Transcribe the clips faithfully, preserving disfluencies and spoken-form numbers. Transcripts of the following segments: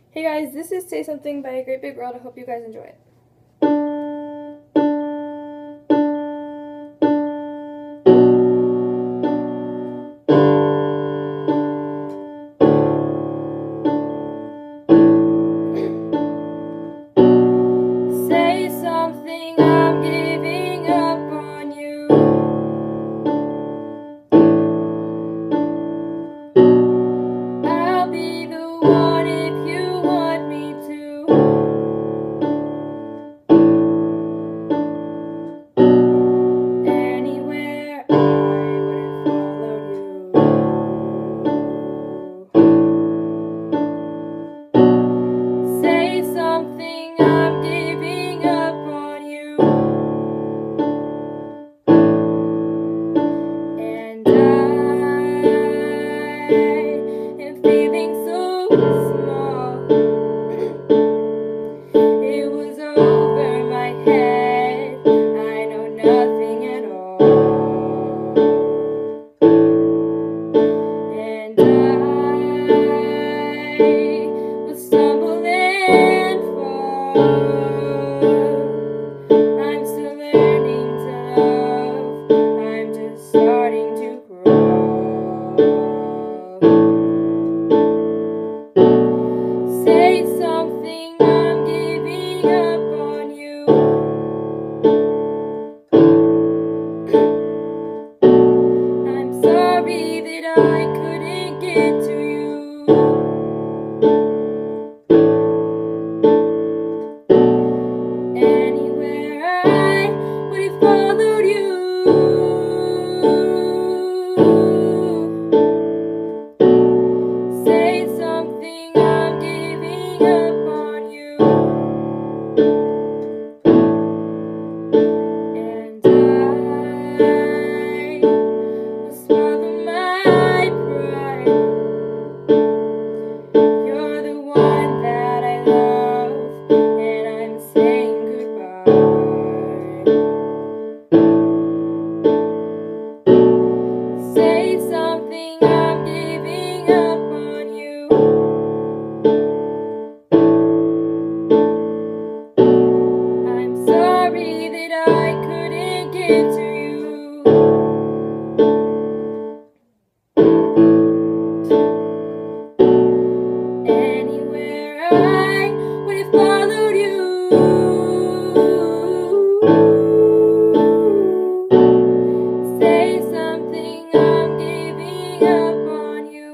Hey guys, this is Say Something by a Great Big World. I hope you guys enjoy it. Say something, I'm giving up on you. I'll be the one if you want me to. Anywhere I would follow you. Say something, I'm giving up on you. And I am feeling so small. It was over my head. I know nothing at all. And I will stumble and fall. I'm still learning to love. I'm just starting to crawl. Say something, I'm giving up on you. I'm sorry that I couldn't get to you. Anywhere I would have followed you. Say something, I'm giving up on you. And I will swallow my pride. You're the one that I love, and I'm saying goodbye. Say something, I'm giving up on you. I'm sorry that I couldn't get to you. Anywhere I would have followed you. Say something, I'm giving up on you.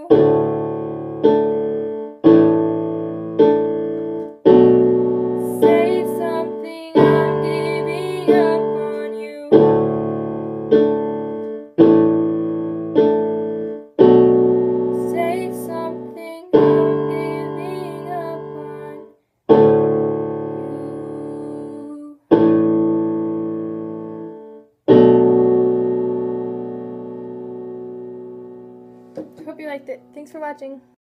Say something, I'm giving up on you. Say something, I'm giving up on you. Hope you liked it. Thanks for watching.